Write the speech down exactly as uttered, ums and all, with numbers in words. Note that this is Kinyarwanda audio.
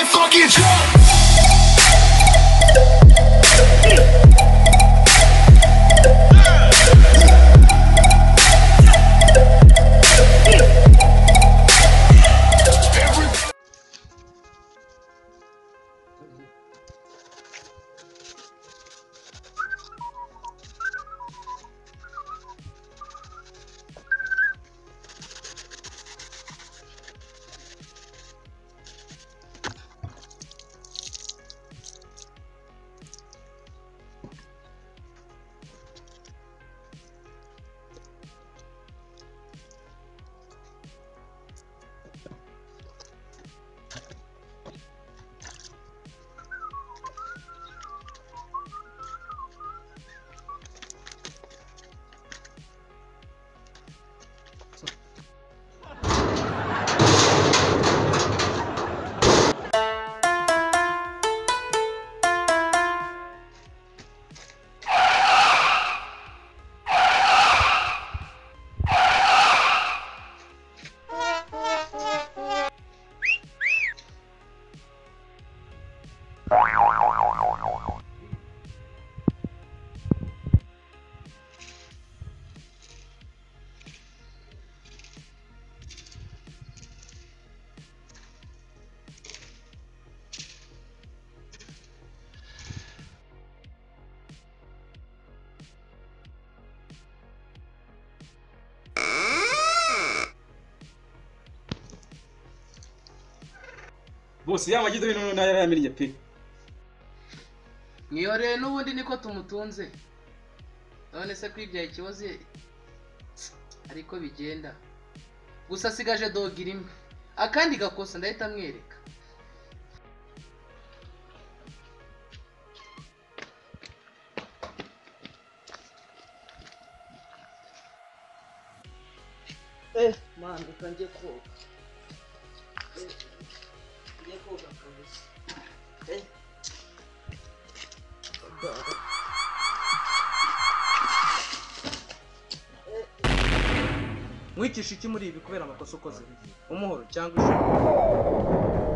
fucking drunk. Bose yamagize ibintu ntara yamiriye pe. Mwihoreye n'ubundi niko tumutunze. None se kwibyaye ikibazo ariko bigenda. Gusa sigaje dogira imwe. Akandi gakosa ndahita mwereka. Eh, man, ukanje koga. Eh, ngiye koga kabisa. Eh. Mwikisha iki muri ibi kubera amakosa ukoze umuhoro cyangwa ishuri